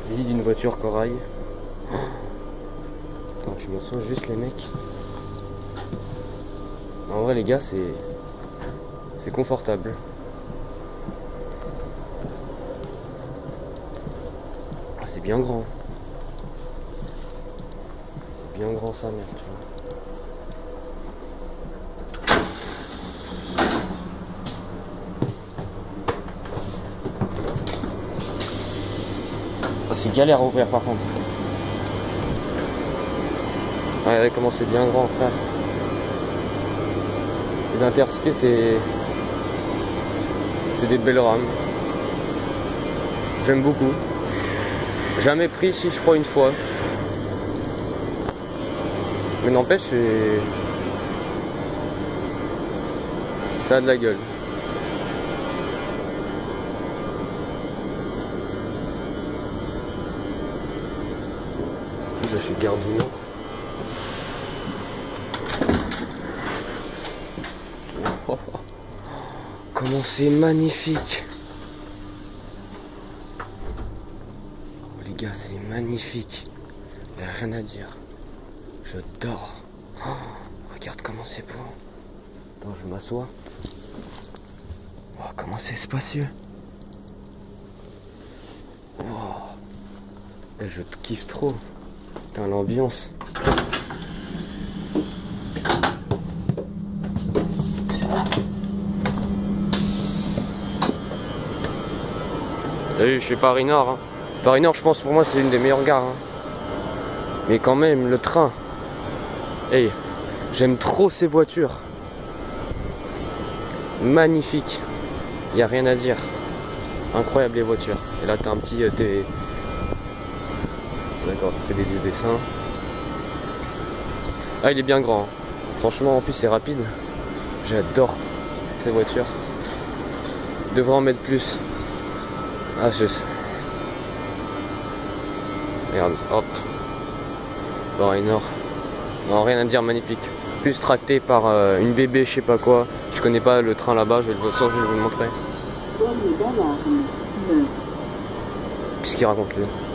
Visite d'une voiture corail. Attends, je m'assois juste les mecs. En vrai les gars c'est confortable. Ah, c'est bien grand. C'est bien grand sa mère, tu vois. Oh, c'est galère à ouvrir par contre. Ouais, regardez comment c'est bien grand, frère. Les intercités, c'est des belles rames. J'aime beaucoup. Jamais pris ici, je crois, une fois. Mais n'empêche, ça a de la gueule. Je suis Gare du Nord. Oh, oh. Comment c'est magnifique! Oh, les gars, c'est magnifique. Il n'y a rien à dire. Je dors. Oh, regarde comment c'est beau. Attends, je m'assois. Oh, comment c'est spacieux. Oh. Et je kiffe trop. Putain, l'ambiance. T'as vu, je suis Paris Nord. Hein. Paris Nord, je pense pour moi, c'est une des meilleures gares. Hein. Mais quand même, le train. Hey, j'aime trop ces voitures. Magnifique. Il n'y a rien à dire. Incroyable les voitures. Et là, t'as un petit TV. D'accord, ça fait des dessins. Ah, il est bien grand. Hein. Franchement, en plus, c'est rapide. J'adore ces voitures. Je devrais en mettre plus. Ah, je sais. Regarde, hop. Paris Nord. Non, rien à dire, magnifique. Plus tracté par une bébé, je sais pas quoi. Je connais pas le train là-bas, je vais vous le montrer. Qu'est-ce qu'il raconte lui?